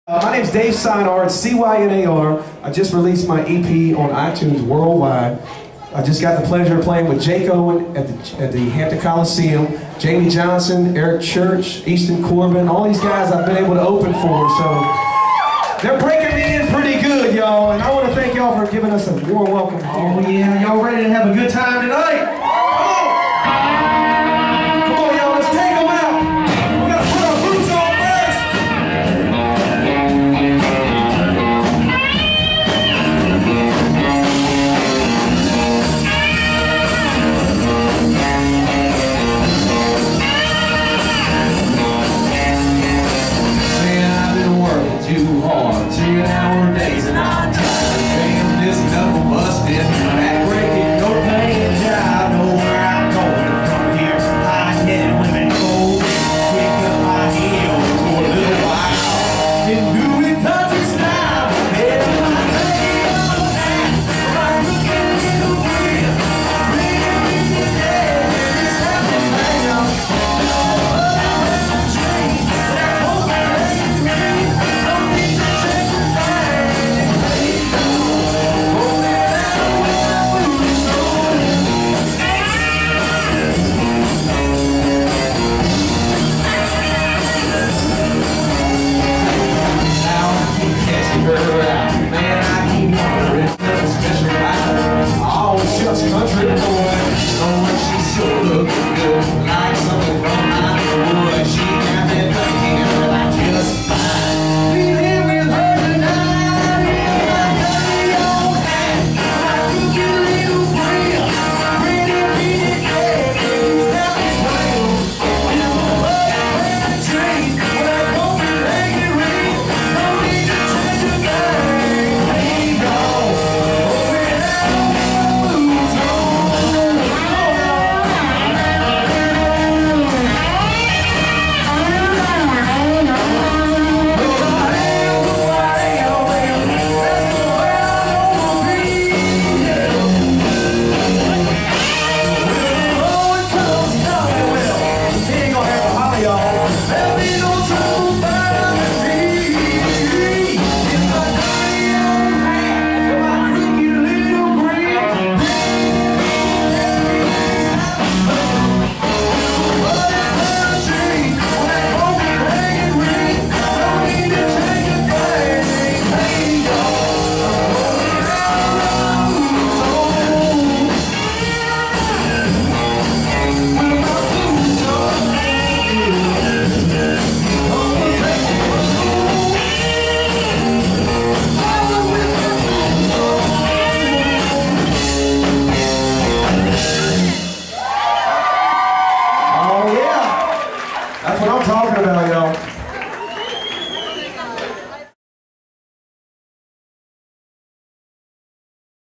My name's Dave Cynar, it's C-Y-N-A-R. I just released my EP on iTunes worldwide. I just got the pleasure of playing with Jake Owen at the Hampton Coliseum, Jamie Johnson, Eric Church, Easton Corbin, all these guys I've been able to open for. So they're breaking me in pretty good, y'all, and I want to thank y'all for giving us a warm welcome here. Oh yeah, y'all ready to have a good time tonight?